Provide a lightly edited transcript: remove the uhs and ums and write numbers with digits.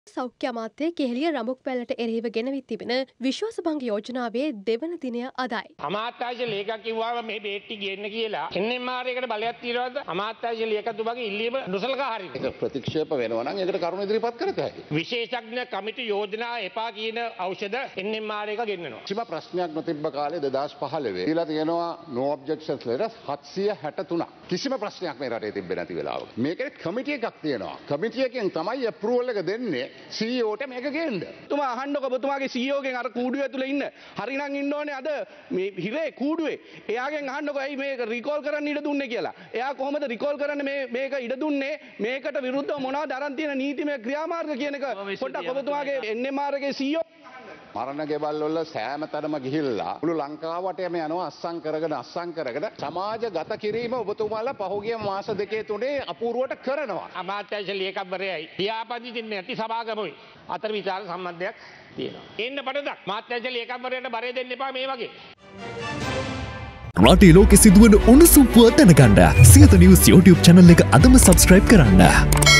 සෞඛ්‍ය අමාත්‍ය කෙහෙලිය රඹුක්වැල්ලට එරෙහිව ගෙනවිත් තිබෙන විශ්වාසභංග යෝජනාවේ දෙවන දිනය අදයි. අමාත්‍යාංශ ලේකම් කිව්වම මේ බේට්ටි ගේන්න කියලා NMR එකට බලයක් තියනවාද? අමාත්‍යාංශ ලේකම්තුමාගේ ඉල්ලීම නොසලකා හරින. ඒක ප්‍රතික්ෂේප වෙනවා නම් ඒකට කරුණු ඉදිරිපත් කරත හැකියි. විශේෂඥ කමිටු යෝජනා එපා කියන ඖෂධ NMR එක ගෙන්නනවා. කිසිම ප්‍රශ්නයක් නොතිබ්බ කාලේ 2015 දීලා තියෙනවා no objections letters 763ක්. කිසිම ප්‍රශ්නයක් මේ රටේ තිබ්බේ නැති වෙලාවක. මේකේ කමිටි එකක් තියෙනවා. කමිටි එකෙන් තමයි අප්‍රූවල් එක දෙන්නේ. CEOට මේක ගේන්න. තුමා අහන්නකො ඔබතුමාගේ CEO ගෙන් අර කූඩුවේ ඇතුලේ ඉන්න. හරිනම් ඉන්න ඕනේ අද මේ හිරේ කූඩුවේ. එයාගෙන් අහන්නකො ඇයි මේක රීකෝල් කරන්න ඉඩ දුන්නේ කියලා. එයා කොහොමද රීකෝල් කරන්නේ මේක ඉඩ දුන්නේ? මේකට විරුද්ධව මොනවද අරන් තියෙන නීතිමය ක්‍රියාමාර්ග කියන එක පොඩ්ඩක් ඔබතුමාගේ NMR එකේ CEO මරණ ගෙවල් වල සෑම තැනම ගිහිල්ලා මුළු ලංකාවටම යනවා අස්සම් කරගෙන සමාජගත කිරීම ඔබතුමාලා පහුගිය මාස දෙකේ තුනේ අපූර්වට කරනවා. අමාත්‍යාංශ ලේකම්වරයයි පියාපදින්නේ නැති සභාගමයි අතර විචාර සම්බන්ධයක් තියෙනවා. එන්න පටදක් අමාත්‍යාංශ ලේකම්වරයට බරේ දෙන්න එපා මේ වගේ. රටේ ලෝකෙ සිදුවන උණුසුම් පුවත් දැනගන්න සියත නිවුස් YouTube channel එක අදම subscribe කරන්න.